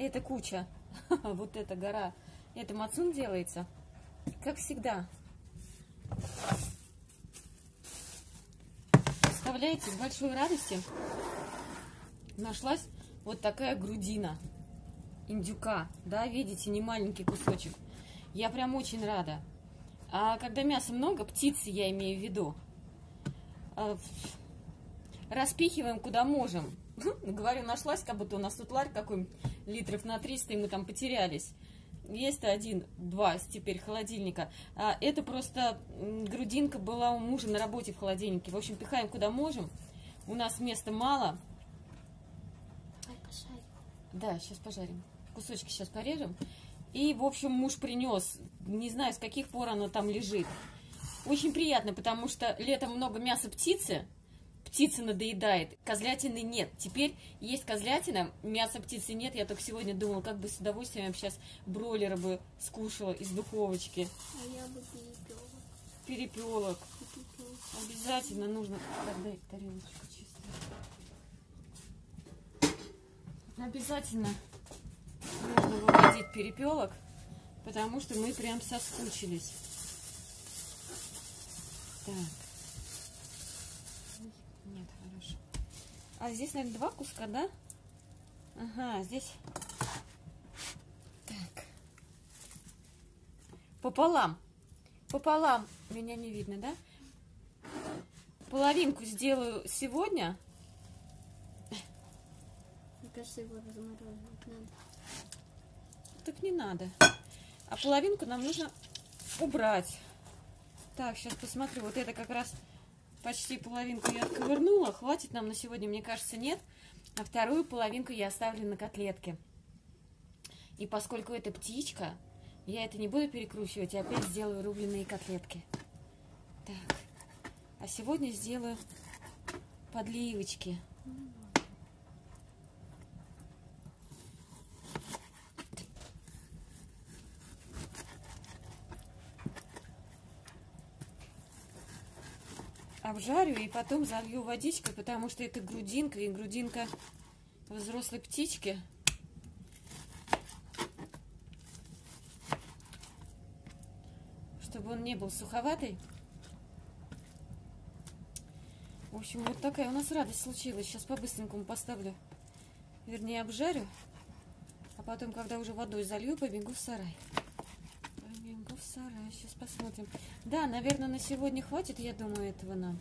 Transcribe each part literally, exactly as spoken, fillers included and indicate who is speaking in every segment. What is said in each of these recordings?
Speaker 1: Это куча. Вот эта гора. Это мацун делается. Как всегда. Представляете, с большой радостью нашлась вот такая грудина индюка. Да, видите, не маленький кусочек. Я прям очень рада. А когда мяса много, птицы я имею в виду, распихиваем куда можем. Говорю, нашлась, как будто у нас тут ларь какой-нибудь литров на триста, и мы там потерялись. Есть один, два теперь холодильника. А это просто грудинка была у мужа на работе в холодильнике. В общем, пихаем куда можем. У нас места мало. Да, сейчас пожарим. Кусочки сейчас порежем. И, в общем, муж принес. Не знаю, с каких пор оно там лежит. Очень приятно, потому что летом много мяса птицы. Птица надоедает, козлятины нет. Теперь есть козлятина, мяса птицы нет. Я только сегодня думала, как бы с удовольствием я бы сейчас бройлера бы скушала из духовочки.
Speaker 2: А я бы перепелок.
Speaker 1: Перепелок. Перепелок. Обязательно нужно. Так, дай тарелочку чистую. Обязательно нужно выводить перепелок, потому что мы прям соскучились. Так. Нет, хорошо. А здесь, наверное, два куска, да? Ага, здесь... Так. Пополам. Пополам. Меня не видно, да? Половинку сделаю сегодня.
Speaker 2: Мне кажется, его размораживать надо.
Speaker 1: Так не надо. А половинку нам нужно убрать. Так, сейчас посмотрю. Вот это как раз... Почти половинку я отковырнула. Хватит нам на сегодня, мне кажется, нет. А вторую половинку я оставлю на котлетке. И поскольку это птичка, я это не буду перекручивать. И опять сделаю рубленые котлетки. Так. А сегодня сделаю подливочки. Обжарю и потом залью водичкой, потому что это грудинка, и грудинка взрослой птички. Чтобы он не был суховатый. В общем, вот такая у нас радость случилась. Сейчас по-быстренькому поставлю, вернее, обжарю. А потом, когда уже водой залью, побегу в сарай. Побегу в сарай. Сейчас посмотрим. Да, наверное, на сегодня хватит, я думаю, этого нам.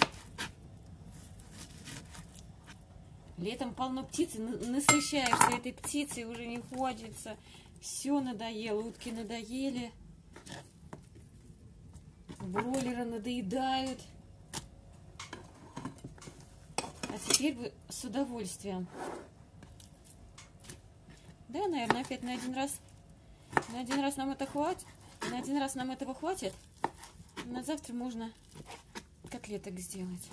Speaker 1: Летом полно птицы, насыщаешься этой птицей, уже не хочется. Все надоело, утки надоели. Бройлеры надоедают. А теперь бы с удовольствием. Да, наверное, опять на один раз. На один раз нам это хватит. На один раз нам этого хватит. На завтра можно котлеток сделать.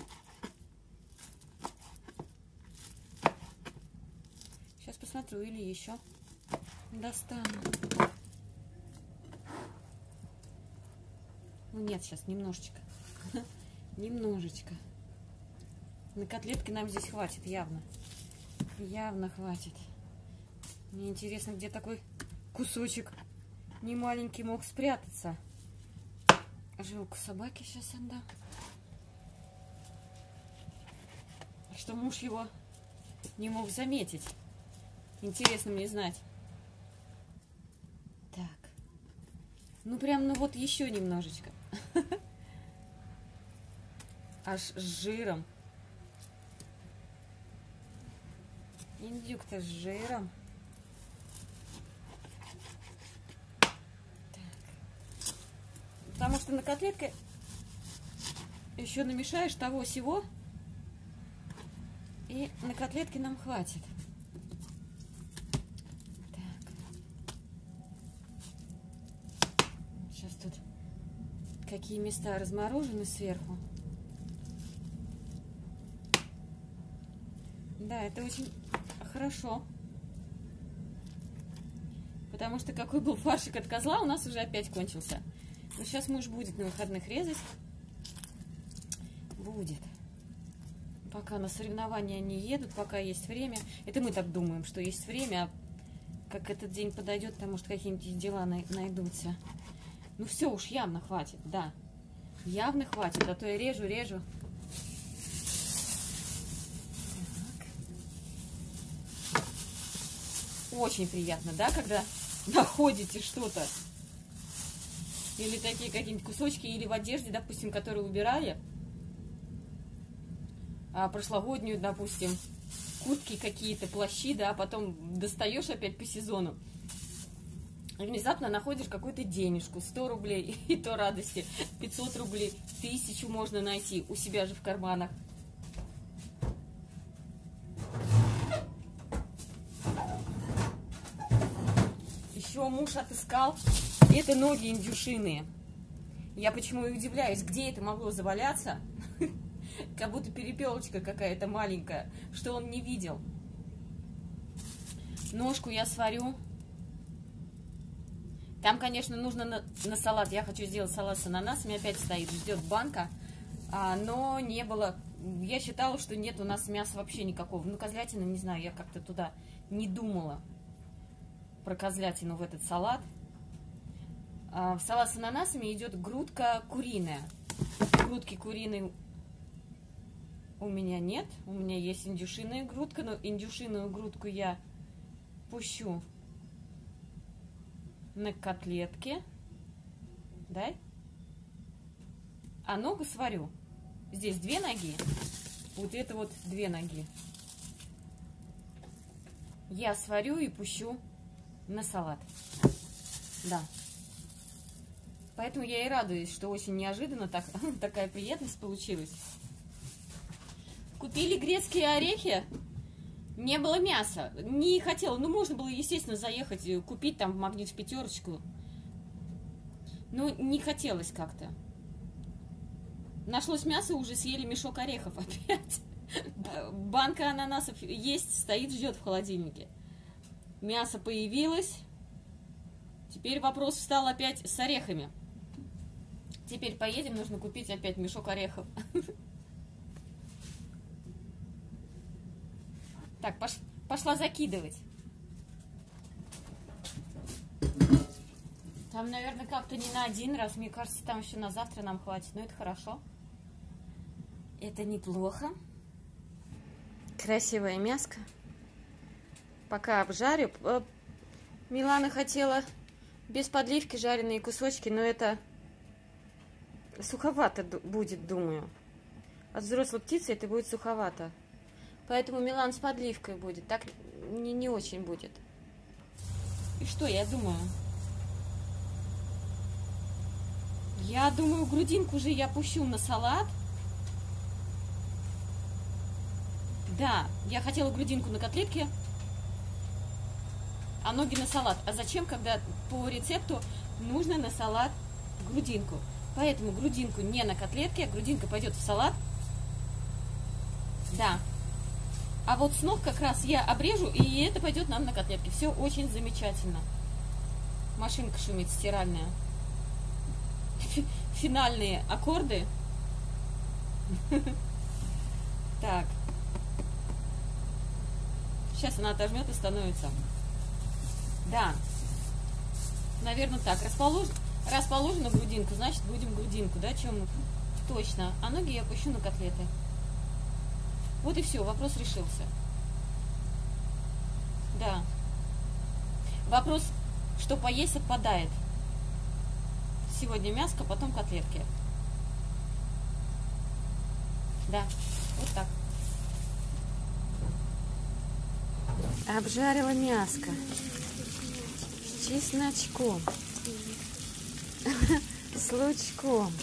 Speaker 1: Сейчас посмотрю, или еще достану. Ну нет, сейчас немножечко. Немножечко. На котлетки нам здесь хватит, явно. Явно хватит. Мне интересно, где такой кусочек немаленький мог спрятаться. Жилку собаке сейчас отдам. Что муж его не мог заметить. Интересно мне знать. Так. Ну прям, ну вот еще немножечко. Аж с жиром. Индюк-то с жиром. Потому что на котлетке еще намешаешь того-сего, и на котлетке нам хватит. Так. Сейчас тут какие места разморожены сверху. Да, это очень хорошо. Потому что какой был фаршик от козла, у нас уже опять кончился. Но сейчас муж будет на выходных резать. Будет. Пока на соревнования не едут, пока есть время. Это мы так думаем, что есть время. А как этот день подойдет, потому что какие-нибудь дела най найдутся. Ну все уж, явно хватит, да. Явно хватит, а то я режу, режу. Так. Очень приятно, да, когда находите что-то. Или такие какие-нибудь кусочки, или в одежде, допустим, которые убирали. А прошлогоднюю, допустим, куртки какие-то, плащи, да, а потом достаешь опять по сезону. И внезапно находишь какую-то денежку, сто рублей, и то радости, пятьсот рублей, тысячу можно найти у себя же в карманах. Еще муж отыскал, это ноги индюшиные. Я почему и удивляюсь, где это могло заваляться, как будто перепелочка какая-то маленькая, что он не видел. Ножку я сварю. Там, конечно, нужно на, на салат. Я хочу сделать салат с ананасами. Опять стоит, ждет банка. А, но не было... Я считала, что нет у нас мяса вообще никакого. Ну, козлятина, не знаю, я как-то туда не думала про козлятину в этот салат. А, в салат с ананасами идет грудка куриная. Грудки куриной у меня нет. У меня есть индюшиная грудка, но индюшиную грудку я пущу на котлетки, да, а ногу сварю. Здесь две ноги, вот это вот две ноги. Я сварю и пущу на салат, да. Поэтому я и радуюсь, что очень неожиданно так, такая приятность получилась. Купили грецкие орехи. Не было мяса, не хотела, ну можно было, естественно, заехать, купить там в Магнит в пятерочку, но не хотелось как-то. Нашлось мясо, уже съели мешок орехов опять. Банка ананасов есть, стоит, ждет в холодильнике. Мясо появилось, теперь вопрос встал опять с орехами. Теперь поедем, нужно купить опять мешок орехов. Так, пош, пошла закидывать. Там, наверное, как-то не на один раз. Мне кажется, там еще на завтра нам хватит. Но это хорошо. Это неплохо. Красивое мяско. Пока обжарю. Милана хотела без подливки жареные кусочки, но это суховато будет, думаю. От взрослой птицы это будет суховато. Поэтому Милан с подливкой будет. Так не, не очень будет. И что я думаю? Я думаю, грудинку же я пущу на салат. Да, я хотела грудинку на котлетке, а ноги на салат. А зачем, когда по рецепту нужно на салат грудинку? Поэтому грудинку не на котлетке, а грудинка пойдет в салат. Да. А вот с ног как раз я обрежу, и это пойдет нам на котлетки. Все очень замечательно. Машинка шумит стиральная. Финальные аккорды. Так. Сейчас она отожмет и становится. Да. Наверное, так. Располож... Расположена грудинку, значит, будем грудинку, да? Чем точно. А ноги я пущу на котлеты. Вот и все, вопрос решился. Да. Вопрос, что поесть, отпадает. Сегодня мяско, потом котлетки. Да, вот так. Обжарила мяско с чесночком, с лучком.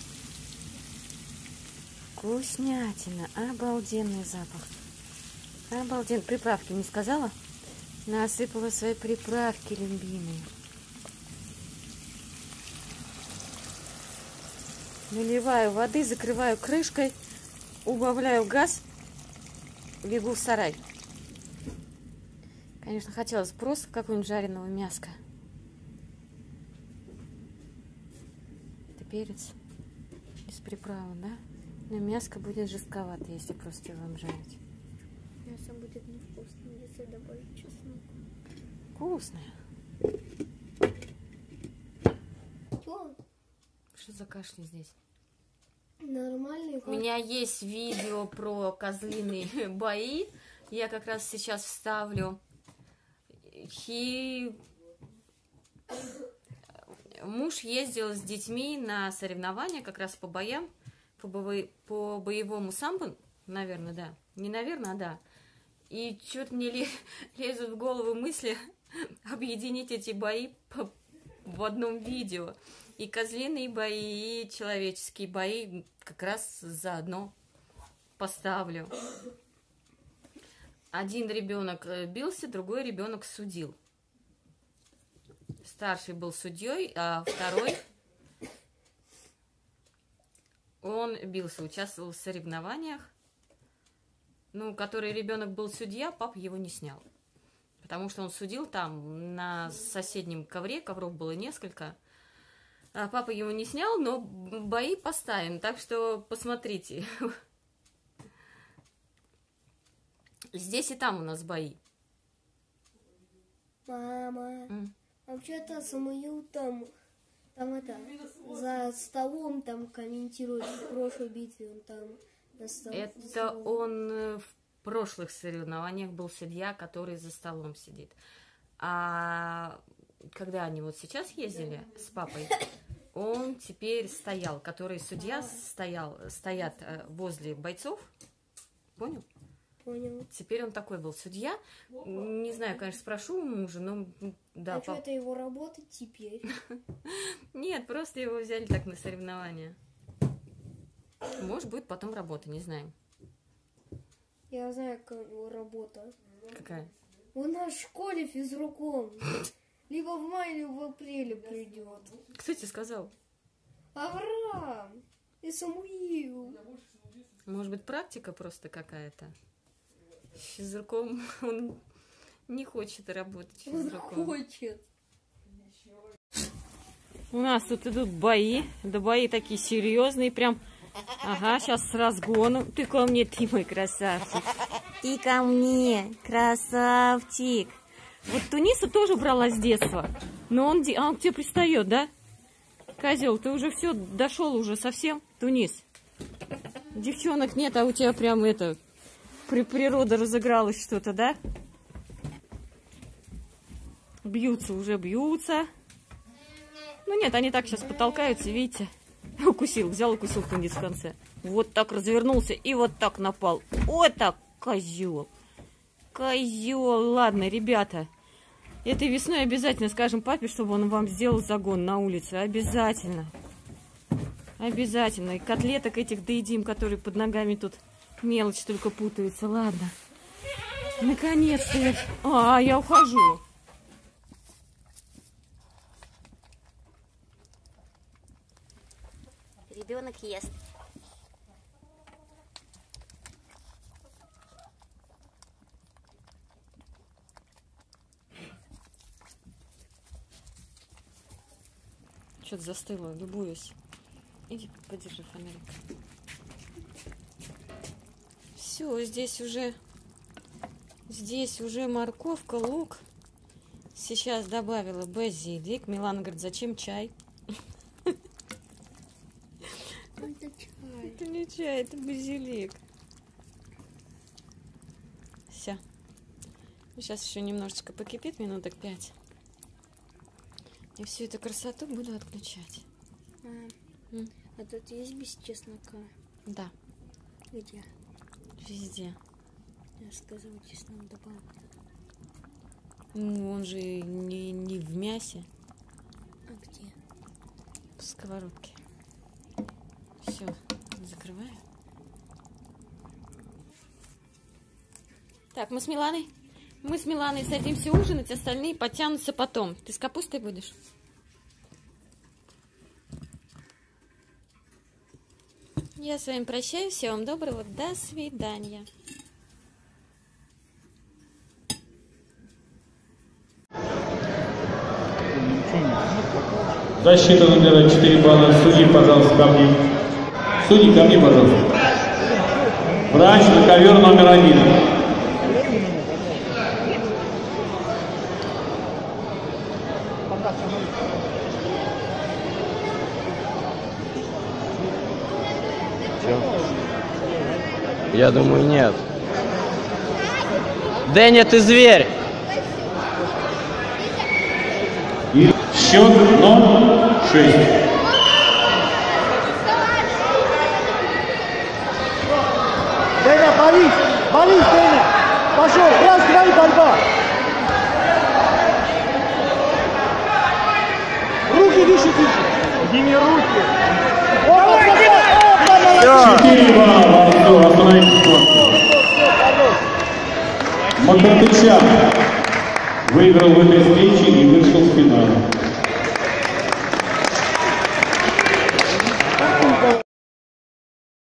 Speaker 1: Вкуснятина, обалденный запах. Обалденный. Приправки не сказала? Насыпала свои приправки любимые. Наливаю воды, закрываю крышкой, убавляю газ, бегу в сарай. Конечно, хотелось просто какого-нибудь жареного мяска. Это перец без приправы, да? Но мяско будет жестковато, если просто его жарить.
Speaker 2: Мясо будет невкусным, если добавить чеснок.
Speaker 1: Вкусная.
Speaker 2: Что?
Speaker 1: Что за кашель здесь?
Speaker 2: Нормальный.
Speaker 1: У меня есть видео про козлиные бои. Я как раз сейчас вставлю. И муж ездил с детьми на соревнования как раз по боям, по, бо... по боевому самбо, наверное, да. Не наверное, а да. И что-то мне лезут в голову мысли объединить эти бои по... в одном видео. И козлиные бои, и человеческие бои как раз заодно поставлю. Один ребенок бился, другой ребенок судил. Старший был судьей, а второй, он бился, участвовал в соревнованиях. Ну, который ребенок был судья, папа его не снял. Потому что он судил там на соседнем ковре, ковров было несколько. А папа его не снял, но бои поставим. Так что посмотрите. Здесь и там у нас бои.
Speaker 2: Мама,
Speaker 1: Mm.
Speaker 2: вообще-то Самуил там, там это, за столом там комментирует в прошлой битве, он там за стол- за
Speaker 1: Это
Speaker 2: столом.
Speaker 1: он в прошлых соревнованиях был судья, который за столом сидит. А когда они вот сейчас ездили с папой, он теперь стоял, который судья стоял, стоят возле бойцов. Понял?
Speaker 2: Понял.
Speaker 1: Теперь он такой был судья. Не знаю, конечно, спрошу у мужа, но да.
Speaker 2: А что,
Speaker 1: пап-
Speaker 2: это его работа теперь?
Speaker 1: Нет, просто его взяли так на соревнования. Может, будет потом работа, не знаю.
Speaker 2: Я знаю, какая у него работа.
Speaker 1: Какая?
Speaker 2: Он на школе физруком. Либо в мае, либо в апреле придет.
Speaker 1: Кто тебе сказал?
Speaker 2: Авраам и Самуил.
Speaker 1: Может быть, практика просто какая-то? Физруком он не хочет работать
Speaker 2: Он
Speaker 1: физруком.
Speaker 2: хочет.
Speaker 1: У нас тут идут бои. Да бои такие серьезные, прям. Ага, сейчас с разгоном. Ты ко мне, ты мой красавчик. Ты ко мне, красавчик. Вот Туниса тоже брала с детства. Но он, а он к тебе пристает, да? Козел, ты уже все дошел уже совсем, Тунис. Девчонок нет, а у тебя прям это... При природа разыгралась что-то, да? Бьются, уже бьются. Ну нет, они так сейчас потолкаются, видите? Укусил, взял, укусил Тунис в конце. Вот так развернулся и вот так напал. Вот так, козел. Козел. Ладно, ребята. Этой весной обязательно скажем папе, чтобы он вам сделал загон на улице. Обязательно. Обязательно. И котлеток этих доедим, которые под ногами тут мелочь только путается. Ладно. Наконец-то я... А, я ухожу. Ребенок ест. Что-то застыло, любуюсь. Иди, подержи фонарик. Все, здесь уже, здесь уже морковка, лук. Сейчас добавила базилик. Милана говорит, зачем чай?
Speaker 2: Это чай.
Speaker 1: Это не чай, это базилик. Все. Сейчас еще немножечко покипит, минуток пять. И всю эту красоту буду отключать.
Speaker 2: Мам,
Speaker 1: М?
Speaker 2: а тут есть без чеснока?
Speaker 1: Да,
Speaker 2: Где?
Speaker 1: везде.
Speaker 2: Я сказала, чеснок добавил.
Speaker 1: Ну, он же не, не в мясе,
Speaker 2: А где?
Speaker 1: в сковородке. Все, закрываю. Так, мы с Миланой. Мы с Миланой садимся ужинать, остальные подтянутся потом. Ты с капустой будешь? Я с вами прощаюсь. Всего вам доброго. До свидания.
Speaker 3: Защита номера четыре балла. Судьи, пожалуйста, ко мне. Судьи, ко мне, пожалуйста. Врач на ковер номер один.
Speaker 4: Я думаю, нет. Дэнни, ты зверь!
Speaker 3: И счет ноль шесть.
Speaker 5: Дэнни, борись! Борись, Дэнни! Пошел! Раз, два и борьба! Руки выше, выше! Подними руки!
Speaker 3: четыре балла. Все, остановитесь, хлопцы. Макартычан выиграл в этой встрече и вышел в финал.